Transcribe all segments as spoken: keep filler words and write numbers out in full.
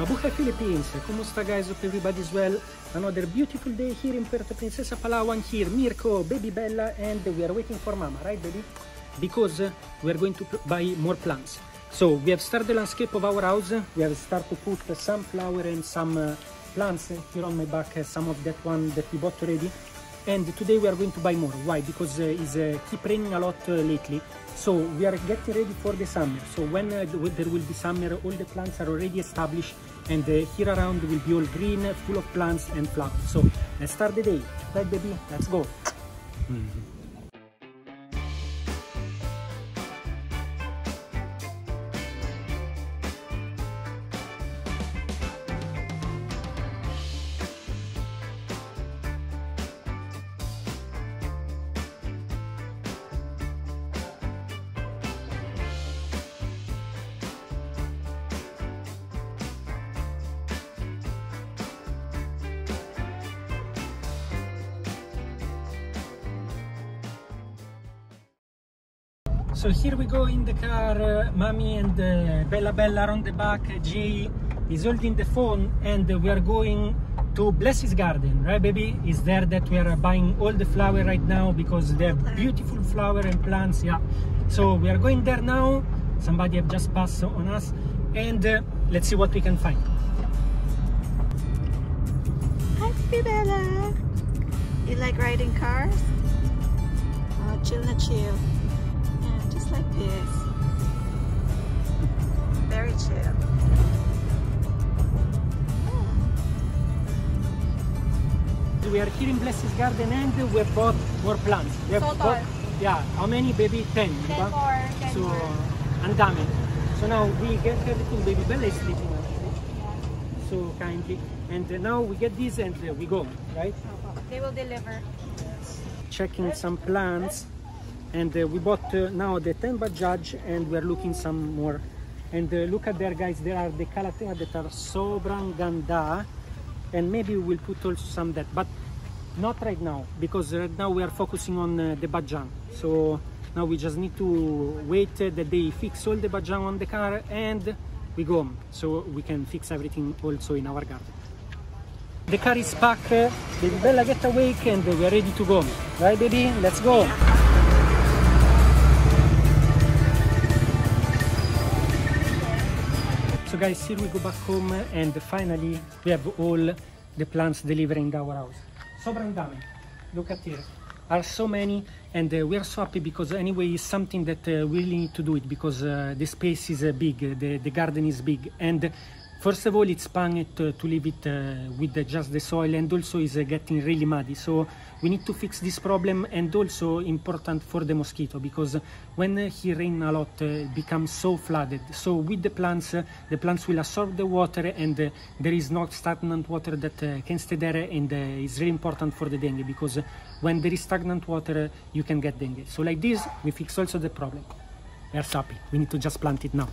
Mabuhay Philippines! Kumusta guys? Hope everybody's well. Another beautiful day here in Puerto Princesa, Palawan. Here, Mirko, baby Bella, and we are waiting for Mama, right baby? Because uh, we are going to buy more plants. So we have started the landscape of our house. We have started to put uh, some flower and some uh, plants here on my back, uh, some of that one that we bought already. And today we are going to buy more. Why? Because uh, it's uh, keep raining a lot uh, lately. So we are getting ready for the summer. So when uh, there will be summer, all the plants are already established, and uh, here around will be all green, full of plants and flowers. So let's start the day. Right baby, let's go. Mm-hmm. So here we go in the car, uh, Mommy and uh, Bella Bella are on the back, Jay is holding the phone, and uh, we are going to Bless's garden, right baby? Is there that we are buying all the flower right now because they have beautiful flower and plants, yeah. So we are going there now, somebody have just passed on us, and uh, let's see what we can find. Hi baby Bella! You like riding cars? Oh, chill na chill. Like this. Very chill. We are here in Bless's garden and we have bought more plants. We have Total. bought, yeah, how many baby? ten. ten more, ten so, more. And dami. So now we get everything. Baby Bella is sleeping actually. Yeah. So kindly. And uh, now we get these and uh, we go, right? They will deliver. Checking some plants. And uh, we bought uh, now the ten Bajaj and we are looking some more. And uh, look at there guys, there are the Calathea that are sobrang ganda. And maybe we will put also some that, but not right now, because right now we are focusing on uh, the Bajang. So now we just need to wait uh, that they fix all the Bajang on the car and we go home. So we can fix everything also in our garden. The car is packed, uh, baby Bella get awake and we are ready to go. Right baby, let's go. So guys, here we go back home and finally we have all the plants delivering our house. Sobrang dami. Look at here. Are so many and uh, we are so happy because anyway it's something that uh, we really need to do it because uh, the space is uh, big, the, the garden is big, and first of all it's panged uh, to leave it uh, with uh, just the soil, and also is uh, getting really muddy. So we need to fix this problem, and also important for the mosquito because when uh, he rain a lot uh, it becomes so flooded. So with the plants, uh, the plants will absorb the water and uh, there is not stagnant water that uh, can stay there, and uh, it's really important for the dengue because uh, when there is stagnant water uh, you can get dengue. So like this we fix also the problem. We are so happy. We need to just plant it now.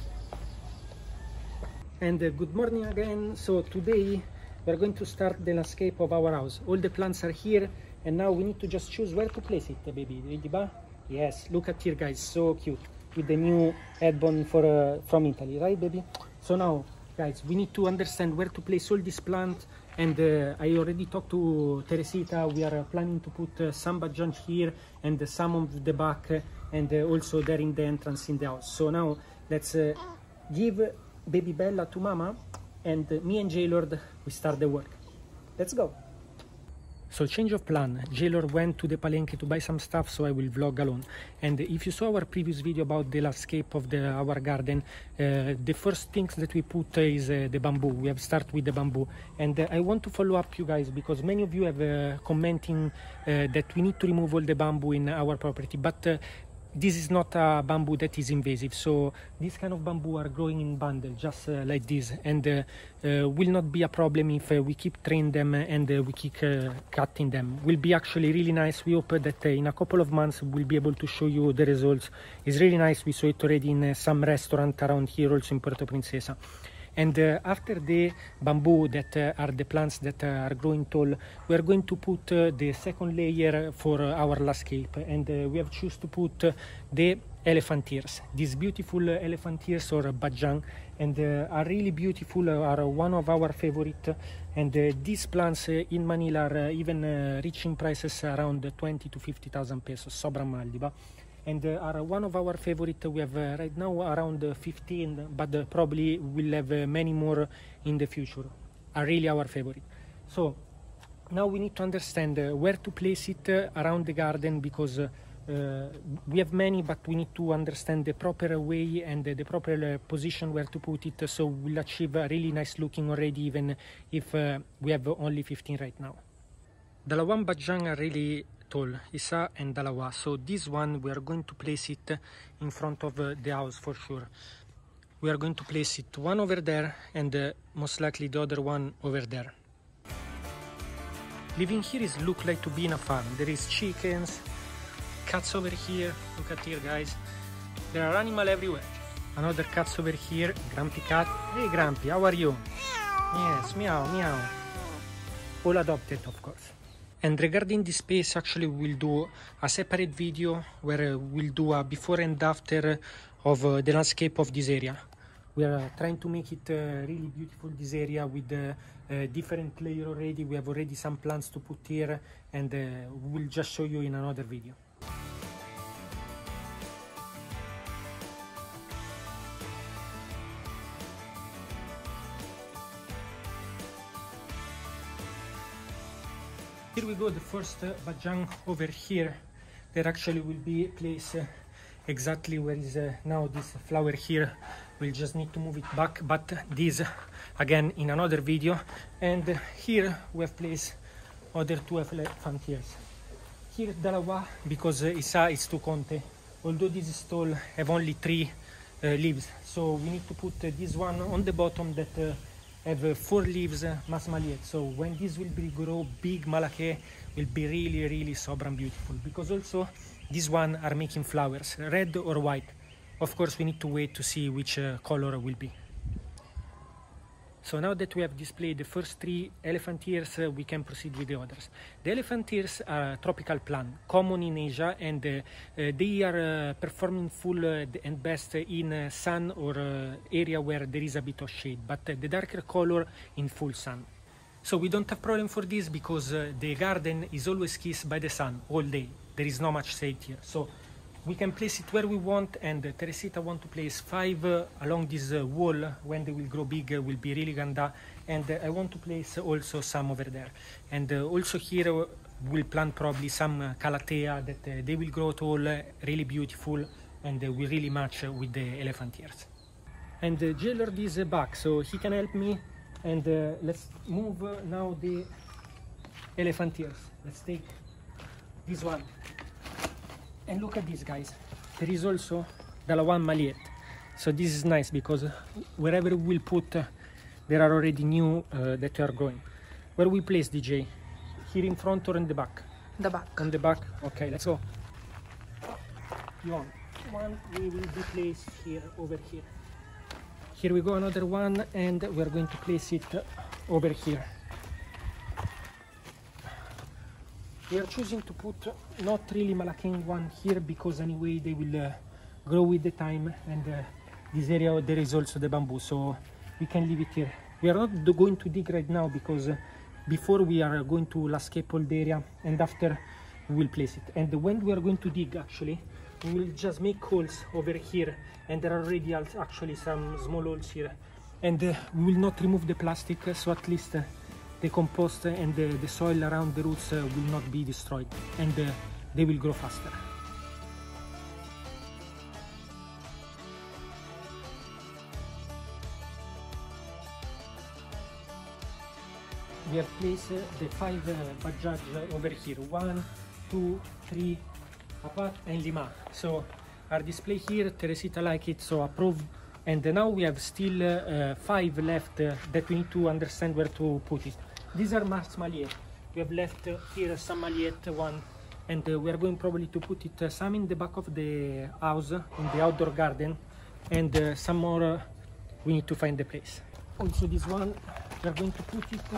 And uh, good morning again. So today we are going to start the landscape of our house. All the plants are here and now we need to just choose where to place it, baby. Yes, look at here guys, so cute with the new headbone for uh, from Italy, right baby? So now guys, we need to understand where to place all these plants, and uh, I already talked to Teresita. We are uh, planning to put uh, some Bajaj here and uh, some of the back uh, and uh, also there in the entrance in the house. So now let's uh, give baby Bella to Mama, and uh, me and J-Lord we start the work. Let's go. So change of plan, J-Lord went to the Palenque to buy some stuff, so I will vlog alone. And if you saw our previous video about the landscape of the, our garden, uh, the first things that we put is uh, the bamboo. We have started with the bamboo, and uh, I want to follow up you guys because many of you have uh, commenting uh, that we need to remove all the bamboo in our property, but uh, this is not a bamboo that is invasive, so this kind of bamboo are growing in bundle just uh, like this, and uh, uh, will not be a problem if uh, we keep training them and uh, we keep uh, cutting them. Will be actually really nice. We hope that uh, in a couple of months we'll be able to show you the results. It's really nice. We saw it already in uh, some restaurant around here also in Puerto Princesa. And uh, after the bamboo that uh, are the plants that uh, are growing tall, we are going to put uh, the second layer for uh, our landscape, and uh, we have choose to put uh, the elephant ears. These beautiful elephant ears or bajang, and uh, are really beautiful, uh, are one of our favorite. And uh, these plants uh, in Manila are uh, even uh, reaching prices around twenty to fifty thousand pesos, sobrang mahal, diba? And uh, are one of our favorite. We have uh, right now around uh, fifteen, but uh, probably we'll have uh, many more in the future. Are really our favorite. So now we need to understand uh, where to place it uh, around the garden, because uh, uh, we have many, but we need to understand the proper way and uh, the proper uh, position where to put it, so we'll achieve a really nice looking already, even if uh, we have only fifteen right now. Dalawang bajang are really tall, isa and dalawa, so this one we are going to place it in front of uh, the house for sure. We are going to place it one over there and uh, most likely the other one over there. Living here is look like to be in a farm. There is chickens, cats over here, look at here guys. There are animals everywhere. Another cats over here, Grumpy cat. Hey Grumpy, how are you? Meow. Yes, meow, meow. All adopted, of course. And regarding this space, actually we'll do a separate video where uh, we'll do a before and after of uh, the landscape of this area. We are uh, trying to make it uh, really beautiful, this area, with uh, uh, different layer already. We have already some plants to put here, and uh, we'll just show you in another video. Here we go, the first uh, bajang over here. There actually will be placed uh, exactly where is uh, now this flower here. We'll just need to move it back, but this uh, again in another video. And uh, here we have placed other two elephant ears. Here dalawa, because uh, isa is too conte. Although this is tall, have only three uh, leaves, so we need to put uh, this one on the bottom that uh, have uh, four leaves, uh, mas maliit. So when this will be grow big, malake will be really really sobrang beautiful, because also this one are making flowers, red or white. Of course we need to wait to see which uh, color will be. So now that we have displayed the first three elephant ears, uh, we can proceed with the others. The elephant ears are a tropical plant, common in Asia, and uh, uh, they are uh, performing full uh, and best in uh, sun or uh, area where there is a bit of shade, but uh, the darker color in full sun. So we don't have problem for this, because uh, the garden is always kissed by the sun all day. There is not much shade here, so we can place it where we want. And uh, Teresita want to place five uh, along this uh, wall. When they will grow big, uh, will be really ganda. And uh, I want to place also some over there. And uh, also here uh, we'll plant probably some uh, calathea that uh, they will grow tall, uh, really beautiful, and uh, will really match uh, with the elephant ears. And uh, Gaylord is uh, back, so he can help me. And uh, let's move uh, now the elephant ears. Let's take this one. And look at this, guys. There is also Dalawan maliit. So this is nice, because wherever we'll put, uh, there are already new uh, that are growing. Where we place, D J? Here in front or in the back? The back. On the back? Okay, let's go. You want one, we will be placed here, over here. Here we go, another one, and we're going to place it over here. We are choosing to put not really Malakeng one here, because anyway they will uh, grow with the time, and uh, this area there is also the bamboo, so we can leave it here. We are not going to dig right now, because uh, before we are going to landscape all the area, and after we will place it. And when we are going to dig, actually we will just make holes over here, and there are already actually some small holes here, and uh, we will not remove the plastic, so at least uh, the compost and the, the soil around the roots uh, will not be destroyed, and uh, they will grow faster. We have placed uh, the five uh, bajaj uh, over here, one, two, three, apart, and lima. So our display here, Teresita like it, so approve. And uh, now we have still uh, uh, five left uh, that we need to understand where to put it. These are Mars Maliet. We have left uh, here some Maliet one, and uh, we are going probably to put it uh, some in the back of the house, in the outdoor garden, and uh, some more uh, we need to find the place. Also this one, we are going to put it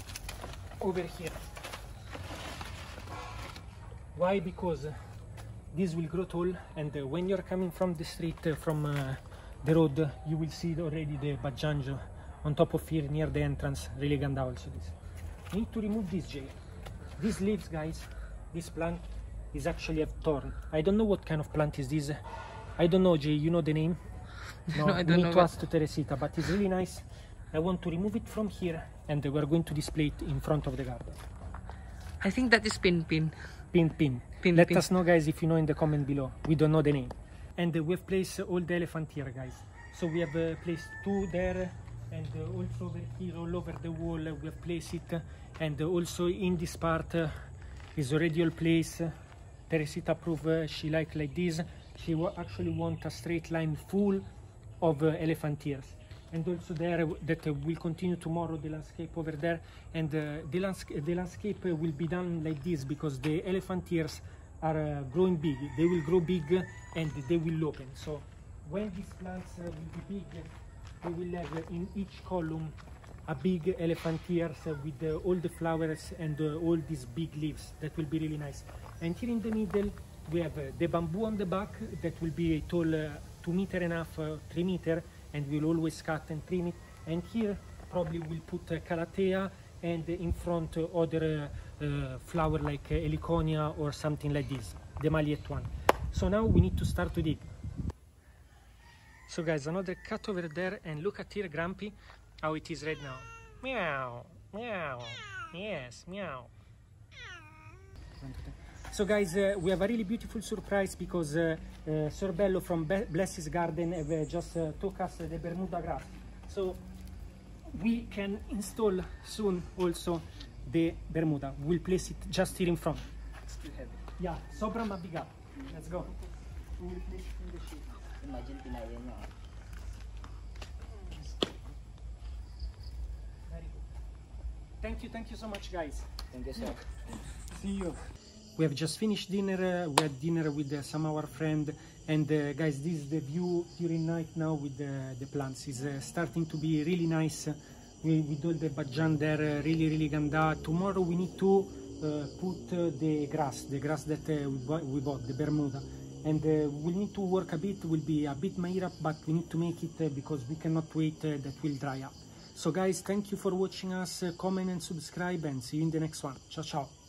over here. Why? Because this will grow tall, and uh, when you're coming from the street, uh, from uh, the road, you will see already the Bajang on top of here near the entrance. Really ganda also this. You need to remove this, Jay. These leaves, guys, this plant is actually a thorn. I don't know what kind of plant is this. I don't know, Jay, you know the name? No, no I don't we need know to ask to Teresita, but it's really nice. I want to remove it from here, and we're going to display it in front of the garden. I think that is pin pin. Pin pin. Pin, Let pin. us know, guys, if you know in the comment below. We don't know the name. And uh, we've placed all the elephant here, guys. So we have uh, placed two there, and uh, also over here, all over the wall, uh, we have placed it. And uh, also in this part uh, is already all placed. Teresita approved, uh, she like like this. She wa actually want a straight line full of uh, elephant ears. And also there, uh, that uh, will continue tomorrow, the landscape over there. And uh, the, landsca the landscape uh, will be done like this because the elephant ears are uh, growing big. They will grow big uh, and they will open. So when these plants uh, will be big, uh, we will have uh, in each column a big elephant ears uh, with uh, all the flowers and uh, all these big leaves. That will be really nice. And here in the middle, we have uh, the bamboo on the back that will be a tall, uh, two meter and a half, uh, three meter, and we'll always cut and trim it. And here probably we'll put uh, calathea, and uh, in front uh, other uh, uh, flower like uh, heliconia or something like this, the Maliette one. So now we need to start to dig. So guys, another cut over there, and look at here, Grumpy, how it is right now. Meow, meow, yes, meow. So guys, uh, we have a really beautiful surprise because uh, uh, Sorbello from Be Bless's Garden have uh, just uh, took us uh, the Bermuda grass. So we can install soon also the Bermuda. We'll place it just here in front. It's too heavy. Yeah, sobrang mabigat. Let's go. We will place it in the shade. Imagine pinaya niya. Very good. Thank you, thank you so much, guys. Thank you, sir. See you. We have just finished dinner. Uh, we had dinner with uh, some of our friend, and uh, guys, this is the view during night now with uh, the plants. It's uh, starting to be really nice. We with all the Bajang there, uh, really, really ganda. Tomorrow we need to uh, put uh, the grass, the grass that uh, we, bought, we bought, the Bermuda, and uh, we need to work a bit. Will be a bit mahirap, but we need to make it uh, because we cannot wait uh, that will dry up. So guys, thank you for watching us. Uh, comment and subscribe, and see you in the next one. Ciao, ciao.